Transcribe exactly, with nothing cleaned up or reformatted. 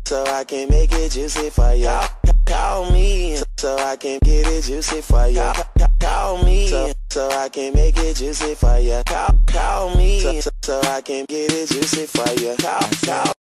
so I can make it juicy for ya. Call me, so I can get it juicy for ya. Call me, so, so I can make it juicy for ya. Call, call me, so, so I can get it juicy for ya. Call, call.